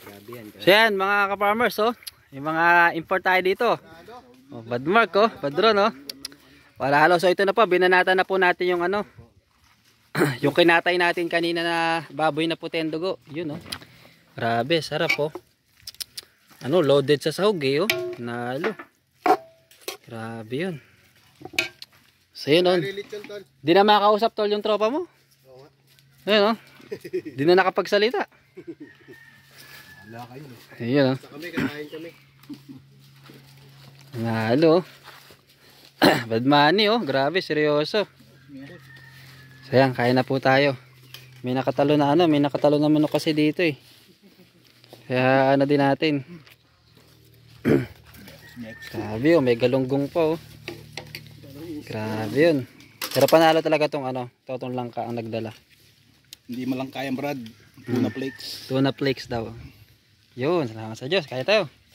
So yan mga ka-farmers, oh. Yung mga import tayo dito. Oh, Badmark, oh. Badron, oh. Wala halo. So ito na po, binanata na po natin yung ano. Yung kinatay natin kanina na baboy na puti ang dugo. Yun, oh. Grabe, sarap, oh. Ano, loaded sa sahog, eh, oh. Nalo. Grabe yun. So yun, oh. Di na makakausap, tol, yung tropa mo. Ayun, oh. Di na nakapagsalita. Wala kayo. Ayun, oh. Sa kami, kakain kami. Nalo. Bad money, oh. Grabe, seryoso. So yan, kain na po tayo. May nakatalo na ano, may nakatalo na manok kasi dito, eh. Kaya ano din natin. Grabe, oh. May galunggong pa, oh. Grabe yun. Pero panalo talaga tong ano, totong langka ang nagdala. Hindi malangkayan, Brad. Tuna flakes. Tuna flakes daw. Yun, salamat sa Diyos. Kaya tayo.